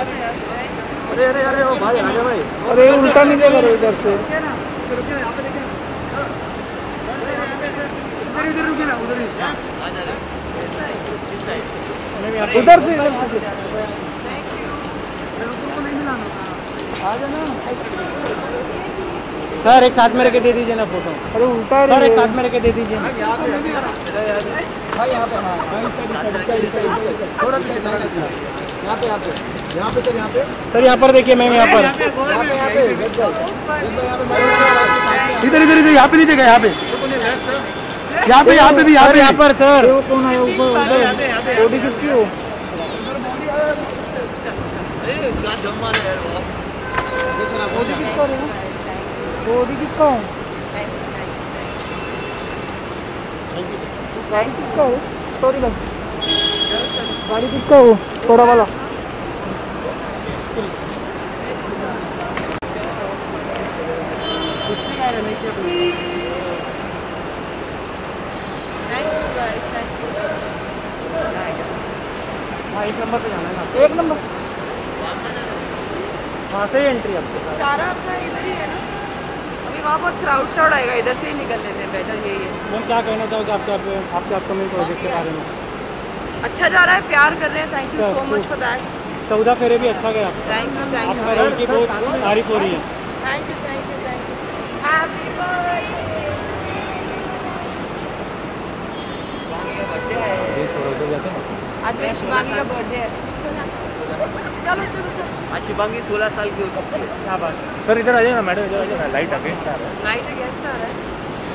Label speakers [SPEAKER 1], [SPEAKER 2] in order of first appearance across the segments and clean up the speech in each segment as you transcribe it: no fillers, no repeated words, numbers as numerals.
[SPEAKER 1] अरे अरे अरे ओ भाई आजा भाई।
[SPEAKER 2] अरे उल्टा नहीं दे रहे इधर से।
[SPEAKER 3] इधर रुके ना, उधर ही
[SPEAKER 2] उधर से
[SPEAKER 3] को नहीं मिलाना।
[SPEAKER 2] आ जाना
[SPEAKER 1] सर एक साथ में रख के दे दीजिए ना फोटो।
[SPEAKER 2] अरे उल्टा
[SPEAKER 1] सर एक साथ में रख के दे दीजिए।
[SPEAKER 3] भाई यहाँ पे यहाँ पे थोड़ा यहाँ पे
[SPEAKER 1] सर यहाँ पर देखिए मैम यहाँ पर।
[SPEAKER 3] इधर इधर इधर यहाँ पे नहीं देखा, यहाँ पे भी
[SPEAKER 1] यहाँ पर सर।
[SPEAKER 2] वो कौन है ऊपर उधर? बॉडी किसकी हो? बॉडी किसका हो? गाड़ी किसका हो? सॉरी गाड़ी किसका हो? थोड़ा वाला
[SPEAKER 1] हाँ एक नंबर पे जाना है ना।
[SPEAKER 2] एक नंबर
[SPEAKER 1] वहाँ से ही एंट्री आपके साथ।
[SPEAKER 4] स्टारा अपना इधर ही है ना। अभी वहाँ बहुत क्राउड शाउड आएगा, इधर से ही निकल लेते हैं, बेटर यही है।
[SPEAKER 1] मैम क्या कहना चाहोगे आपके अपकमिंग प्रोजेक्ट के बारे में?
[SPEAKER 4] अच्छा जा रहा है, प्यार कर रहे हैं। Thank you so much for that.
[SPEAKER 1] 14 फेरे भी अच्छा गया।
[SPEAKER 4] थैंक यू
[SPEAKER 1] आपका रोल की बहुत तारीफ हो रही है।
[SPEAKER 4] Thank you thank you thank you. Happy birthday. आज मेरी शिवांगी का बर्थडे है। चलो चलो चलो।
[SPEAKER 3] आज शिवांगी 16 साल की हो चुकी है।
[SPEAKER 1] क्या बात। सर इधर आ जाए ना मैडम, इधर आ जाए ना। लाइट अगेंस्ट आ रहा है।
[SPEAKER 4] लाइट अगेंस्ट आ रहा है।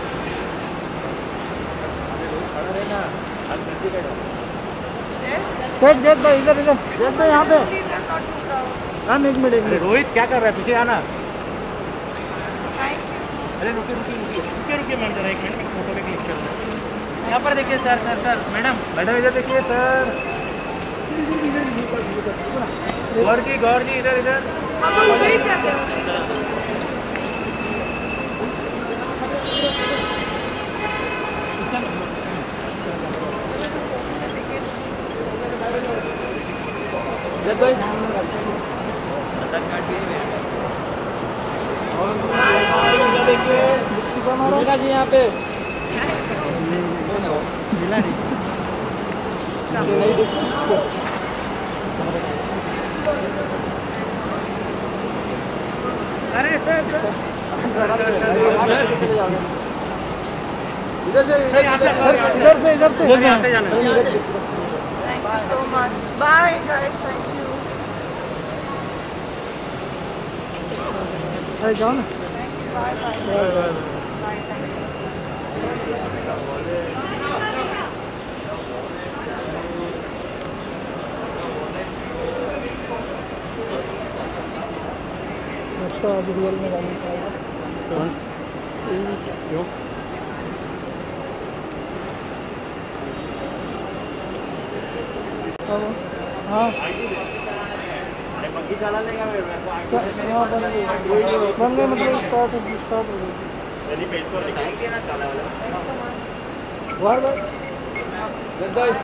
[SPEAKER 2] जय भाई इधर इधर
[SPEAKER 1] जय भाई यहाँ पे।
[SPEAKER 4] Let's not too crowded.
[SPEAKER 1] Ma'am एक मिनट। रोहित क्या कर रहा है? पीछे आना।
[SPEAKER 4] Thank you.
[SPEAKER 1] अरे रुकिए मैम जरा एक मिनट, फोटो पे क्लिक करना है। यहाँ पर देखिए सर सर सर मैडम इधर देखिए सर। गौर जी इधर इधर।
[SPEAKER 4] हम लोग वहीं चलते हैं।
[SPEAKER 1] मीना जी यहाँ पे मिला नहीं। अरे सर
[SPEAKER 2] इधर से
[SPEAKER 1] जाना।
[SPEAKER 4] Thank you so much. Bye guys. Thank you.
[SPEAKER 2] जाओ ना।
[SPEAKER 4] Bye bye. Bye. Thank you.
[SPEAKER 2] तो अभी रियल में जाना चाहिए।
[SPEAKER 1] क्यों?
[SPEAKER 2] हाँ
[SPEAKER 3] बग्गी चला लेगा मेरे
[SPEAKER 2] बन गए मतलब स्टार्ट हो गई।
[SPEAKER 3] ना चला वाला।
[SPEAKER 2] भाई